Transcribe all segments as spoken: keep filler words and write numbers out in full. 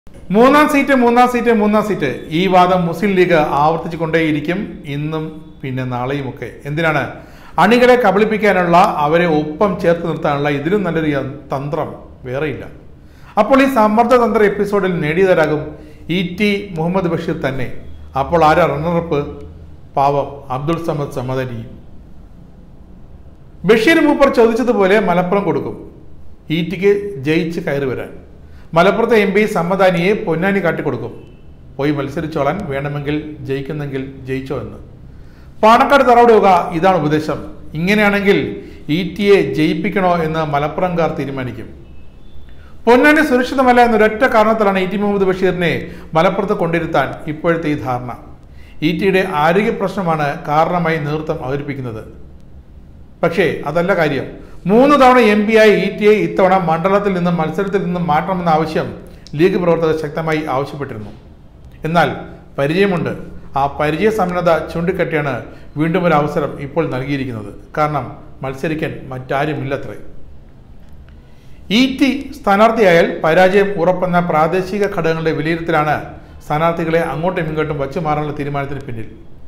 മൂന്നാം സീറ്റ് മൂന്നാം സീറ്റ് മൂന്നാം സീറ്റ് ഈ വാദം മുസ്ലിം ലീഗ് ആവർത്തിച്ചു കൊണ്ടേയിരിക്കും ഇന്നും പിന്നെ നാളെയുമൊക്കെ. എന്തിനാണ്? അണികളെ കബളിപ്പിക്കാനുള്ള, അവരെ ഒപ്പം ചേർത്ത് നിർത്താനുള്ള ഇതിലും നല്ലൊരു തന്ത്രം വേറെയില്ല. അപ്പോൾ ഈ സമ്മർദ്ദതന്ത്ര എപ്പിസോഡിൽ നേടിയതാരാകും? ഇ ടി മുഹമ്മദ് ബഷീർ തന്നെ. അപ്പോൾ ആരാ റണ്ണറപ്പ്? പാവം അബ്ദുൾ സമദ് സമദനി. ബഷീർ മൂപ്പർ ചോദിച്ചതുപോലെ മലപ്പുറം കൊടുക്കും ഇ ടിക്ക് ജയിച്ച് കയറി വരാൻ. മലപ്പുറത്തെ എം പി സമദാനിയെ പൊന്നാനി കാട്ടിക്കൊടുക്കും. പോയി മത്സരിച്ചോളാൻ, വേണമെങ്കിൽ ജയിക്കുന്നെങ്കിൽ ജയിച്ചോ എന്ന്. പാണക്കാട് തറവിടുക, ഇതാണ് ഉപദേശം. ഇങ്ങനെയാണെങ്കിൽ ഇ ടിയെ ജയിപ്പിക്കണോ എന്ന് മലപ്പുറംകാർ തീരുമാനിക്കും. പൊന്നാനി സുരക്ഷിതമല്ല എന്നൊരൊറ്റ കാരണത്തിലാണ് ഇ ടി മുഹമ്മദ് ബഷീറിനെ മലപ്പുറത്ത് കൊണ്ടിരുത്താൻ ഇപ്പോഴത്തെ ഈ ധാരണ. ഇ ടിയുടെ ആരോഗ്യ പ്രശ്നമാണ് കാരണമായി നേതൃത്വം അവതരിപ്പിക്കുന്നത്. പക്ഷേ അതല്ല കാര്യം. മൂന്ന് തവണ എം പി ആയി ഇ ടിയെ ഇത്തവണ മണ്ഡലത്തിൽ നിന്നും മത്സരത്തിൽ നിന്നും മാറ്റണമെന്ന ആവശ്യം ലീഗ് പ്രവർത്തകർ ശക്തമായി ആവശ്യപ്പെട്ടിരുന്നു. എന്നാൽ പരിചയമുണ്ട്. ആ പരിചയസമ്പന്നത ചൂണ്ടിക്കാട്ടിയാണ് വീണ്ടും ഒരു അവസരം ഇപ്പോൾ നൽകിയിരിക്കുന്നത്. കാരണം മത്സരിക്കാൻ മറ്റാരുമില്ലത്രേ. ഇ ടി സ്ഥാനാർത്ഥിയായാൽ പരാജയം ഉറപ്പെന്ന പ്രാദേശിക ഘടകങ്ങളുടെ വിലയിരുത്തലാണ് സ്ഥാനാർത്ഥികളെ അങ്ങോട്ടും ഇങ്ങോട്ടും വച്ചു മാറാനുള്ള തീരുമാനത്തിന് പിന്നിൽ.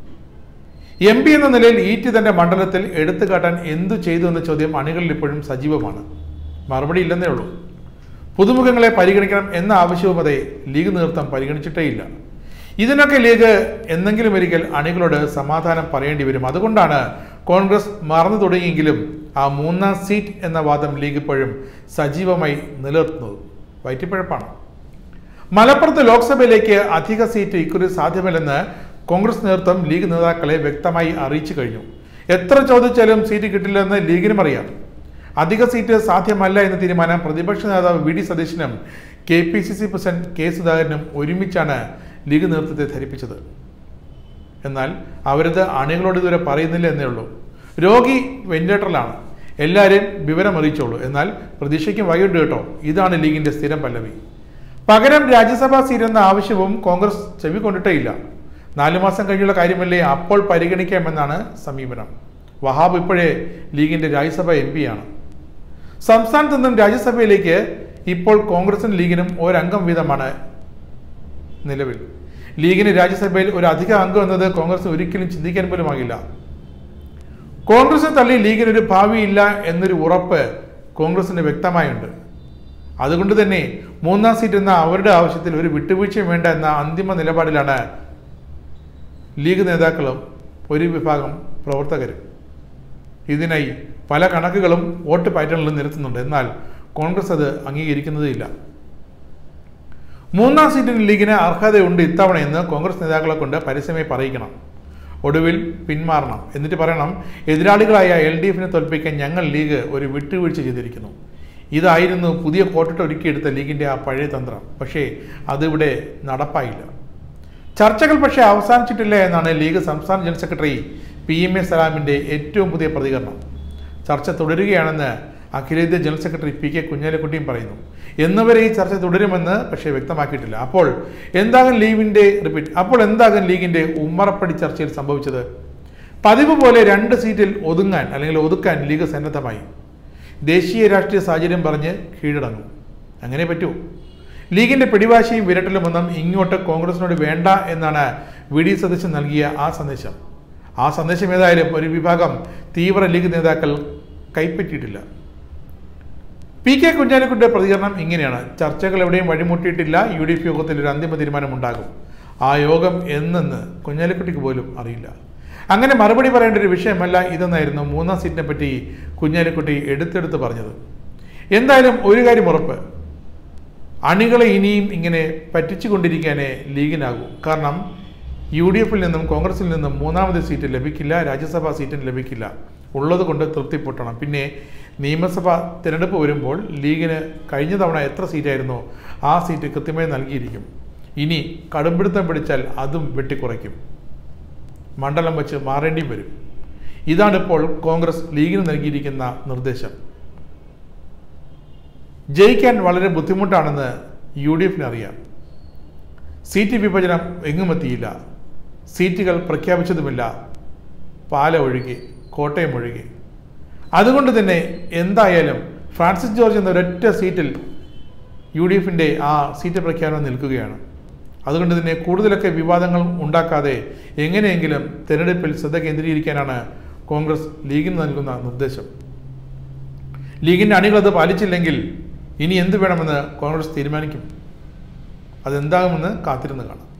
എം പി എന്ന നിലയിൽ ഇ ടി തന്റെ മണ്ഡലത്തിൽ എടുത്തു കാട്ടാൻ എന്തു ചെയ്തു എന്ന ചോദ്യം അണികളിൽ ഇപ്പോഴും സജീവമാണ്. മറുപടി ഇല്ലെന്നേ ഉള്ളൂ. പുതുമുഖങ്ങളെ പരിഗണിക്കണം എന്ന ആവശ്യവും അതേ ലീഗ് നേതൃത്വം പരിഗണിച്ചിട്ടേയില്ല. ഇതിനൊക്കെ ലീഗ് എന്തെങ്കിലും ഒരിക്കൽ അണികളോട് സമാധാനം പറയേണ്ടി വരും. അതുകൊണ്ടാണ് കോൺഗ്രസ് മറന്നു തുടങ്ങിയെങ്കിലും ആ മൂന്നാം സീറ്റ് എന്ന വാദം ലീഗ് ഇപ്പോഴും സജീവമായി നിലനിർത്തുന്നത്. വയറ്റിപ്പഴപ്പാണ്. മലപ്പുറത്ത് ലോക്സഭയിലേക്ക് അധിക സീറ്റ് ഇക്കുറി സാധ്യമല്ലെന്ന് കോൺഗ്രസ് നേതൃത്വം ലീഗ് നേതാക്കളെ വ്യക്തമായി അറിയിച്ചു കഴിഞ്ഞു. എത്ര ചോദിച്ചാലും സീറ്റ് കിട്ടില്ലെന്ന് ലീഗിനും അറിയാം. അധിക സീറ്റ് സാധ്യമല്ല എന്ന തീരുമാനം പ്രതിപക്ഷ നേതാവ് വി ഡി സതീശനും K P C C president K സുധാകരനും ഒരുമിച്ചാണ് ലീഗ് നേതൃത്വത്തെ ധരിപ്പിച്ചത്. എന്നാൽ അവരത് അണികളോട് ഇതുവരെ പറയുന്നില്ല എന്നേ ഉള്ളൂ. രോഗി വെന്റിലേറ്ററിലാണ്, എല്ലാവരെയും വിവരം അറിയിച്ചോളൂ. എന്നാൽ പ്രതീക്ഷയ്ക്കും വകയുണ്ട് കേട്ടോ. ഇതാണ് ലീഗിന്റെ സ്ഥിരം പല്ലവി. പകരം രാജ്യസഭാ സീറ്റ് എന്ന ആവശ്യവും കോൺഗ്രസ് ചെവിക്കൊണ്ടിട്ടേയില്ല. നാലു മാസം കഴിഞ്ഞുള്ള കാര്യമല്ലേ, അപ്പോൾ പരിഗണിക്കാമെന്നാണ് സമീപനം. വഹാബ് ഇപ്പോഴേ ലീഗിന്റെ രാജ്യസഭ എം പി ആണ്. സംസ്ഥാനത്തു നിന്നും രാജ്യസഭയിലേക്ക് ഇപ്പോൾ കോൺഗ്രസിനും ലീഗിനും ഒരംഗം വീതമാണ് നിലവിൽ. ലീഗിന് രാജ്യസഭയിൽ ഒരു അധിക അംഗം എന്നത് കോൺഗ്രസ് ഒരിക്കലും ചിന്തിക്കാൻ പോലും ആകില്ല. കോൺഗ്രസിനെ തള്ളി ലീഗിനൊരു ഭാവിയില്ല എന്നൊരു ഉറപ്പ് കോൺഗ്രസിന് വ്യക്തമായുണ്ട്. അതുകൊണ്ട് തന്നെ മൂന്നാം സീറ്റ് എന്ന അവരുടെ ആവശ്യത്തിൽ ഒരു വിട്ടുവീഴ്ചയും വേണ്ട എന്ന അന്തിമ നിലപാടിലാണ് ലീഗ് നേതാക്കളും ഒരു വിഭാഗം പ്രവർത്തകരും. ഇതിനായി പല കണക്കുകളും വോട്ട് പാറ്റേണിലും നിരത്തുന്നുണ്ട്. എന്നാൽ കോൺഗ്രസ് അത് അംഗീകരിക്കുന്നതില്ല. മൂന്നാം സീറ്റിന് ലീഗിന് അർഹതയുണ്ട് ഇത്തവണയെന്ന് കോൺഗ്രസ് നേതാക്കളെ കൊണ്ട് പരസ്യമായി പറയിക്കണം. ഒടുവിൽ പിന്മാറണം. എന്നിട്ട് പറയണം, എതിരാളികളായ എൽ ഡി എഫിനെ തോൽപ്പിക്കാൻ ഞങ്ങൾ ലീഗ് ഒരു വിട്ടുവീഴ്ച ചെയ്തിരിക്കുന്നു. ഇതായിരുന്നു പുതിയ കോട്ടിട്ട് ഒരുക്കിയെടുത്ത ലീഗിന്റെ ആ പഴയ തന്ത്രം. പക്ഷേ അതിവിടെ നടപ്പായില്ല. ചർച്ചകൾ പക്ഷേ അവസാനിച്ചിട്ടില്ല എന്നാണ് ലീഗ് സംസ്ഥാന general secretary P M A സലാമിന്റെ ഏറ്റവും പുതിയ പ്രതികരണം. ചർച്ച തുടരുകയാണെന്ന് അഖിലേന്ത്യാ ജനറൽ സെക്രട്ടറി പി കെ കുഞ്ഞാലിക്കുട്ടിയും പറയുന്നു. എന്നുവരെ ഈ ചർച്ച തുടരുമെന്ന് പക്ഷേ വ്യക്തമാക്കിയിട്ടില്ല. അപ്പോൾ എന്താകും ലീഗിന്റെ റിപ്പീറ്റ് അപ്പോൾ എന്താകും ലീഗിന്റെ ഉമ്മറപ്പടി ചർച്ചയിൽ സംഭവിച്ചത്? പതിവ് പോലെ രണ്ട് സീറ്റിൽ ഒതുങ്ങാൻ അല്ലെങ്കിൽ ഒതുക്കാൻ ലീഗ് സന്നദ്ധമായി. ദേശീയ രാഷ്ട്രീയ സാഹചര്യം പറഞ്ഞ് കീഴടങ്ങും. അങ്ങനെ പറ്റൂ? ലീഗിന്റെ പിടിവാശിയും വിരട്ടലുമൊന്നും ഇങ്ങോട്ട് കോൺഗ്രസിനോട് വേണ്ട എന്നാണ് വി ഡി സതീശൻ നൽകിയ ആ സന്ദേശം. ആ സന്ദേശം ഏതായാലും ഒരു വിഭാഗം തീവ്ര ലീഗ് നേതാക്കൾ കൈപ്പറ്റിയിട്ടില്ല. പി കെ കുഞ്ഞാലിക്കുട്ടിയുടെ പ്രതികരണം ഇങ്ങനെയാണ്: ചർച്ചകൾ എവിടെയും വഴിമുട്ടിയിട്ടില്ല. യു ഡി എഫ് യോഗത്തിൽ ഒരു അന്തിമ തീരുമാനമുണ്ടാകും. ആ യോഗം എന്നെന്ന് കുഞ്ഞാലിക്കുട്ടിക്ക് പോലും അറിയില്ല. അങ്ങനെ മറുപടി പറയേണ്ട ഒരു വിഷയമല്ല ഇതെന്നായിരുന്നു മൂന്നാം സീറ്റിനെ പറ്റി കുഞ്ഞാലിക്കുട്ടി എടുത്തെടുത്ത് പറഞ്ഞത്. എന്തായാലും ഒരു കാര്യം ഉറപ്പ്, അണികളെ ഇനിയും ഇങ്ങനെ പറ്റിച്ചുകൊണ്ടിരിക്കാനേ ലീഗിനാകൂ. കാരണം യു ഡി എഫിൽ നിന്നും കോൺഗ്രസിൽ നിന്നും മൂന്നാമത് സീറ്റ് ലഭിക്കില്ല, രാജ്യസഭാ സീറ്റിന് ലഭിക്കില്ല. ഉള്ളത് കൊണ്ട് തൃപ്തിപ്പെടണം. പിന്നെ നിയമസഭാ തിരഞ്ഞെടുപ്പ് വരുമ്പോൾ ലീഗിന് കഴിഞ്ഞ തവണ എത്ര സീറ്റായിരുന്നോ ആ സീറ്റ് കൃത്യമായി നൽകിയിരിക്കും. ഇനി കടുംപിടുത്തം പിടിച്ചാൽ അതും വെട്ടിക്കുറയ്ക്കും. മണ്ഡലം വെച്ച് മാറേണ്ടിയും വരും. ഇതാണിപ്പോൾ കോൺഗ്രസ് ലീഗിന് നൽകിയിരിക്കുന്ന നിർദ്ദേശം. ജയിക്കാൻ വളരെ ബുദ്ധിമുട്ടാണെന്ന് യു ഡി എഫിന് അറിയാം. സീറ്റ് വിഭജനം എങ്ങുമെത്തിയില്ല. സീറ്റുകൾ പ്രഖ്യാപിച്ചതുമില്ല. പാല ഒഴുകി, കോട്ടയം ഒഴുകി. അതുകൊണ്ട് തന്നെ എന്തായാലും ഫ്രാൻസിസ് ജോർജ് എന്ന ഒരൊറ്റ സീറ്റിൽ യു ഡി എഫിൻ്റെ ആ സീറ്റ് പ്രഖ്യാപനം നിൽക്കുകയാണ്. അതുകൊണ്ട് തന്നെ കൂടുതലൊക്കെ വിവാദങ്ങൾ ഉണ്ടാക്കാതെ എങ്ങനെയെങ്കിലും തെരഞ്ഞെടുപ്പിൽ ശ്രദ്ധ കേന്ദ്രീകരിക്കാനാണ് കോൺഗ്രസ് ലീഗിന് നൽകുന്ന നിർദ്ദേശം. ലീഗിൻ്റെ അണികൾ അത് പാലിച്ചില്ലെങ്കിൽ ഇനി എന്ത് വേണമെന്ന് കോൺഗ്രസ് തീരുമാനിക്കും. അതെന്താകുമെന്ന് കാത്തിരുന്ന് കാണാം.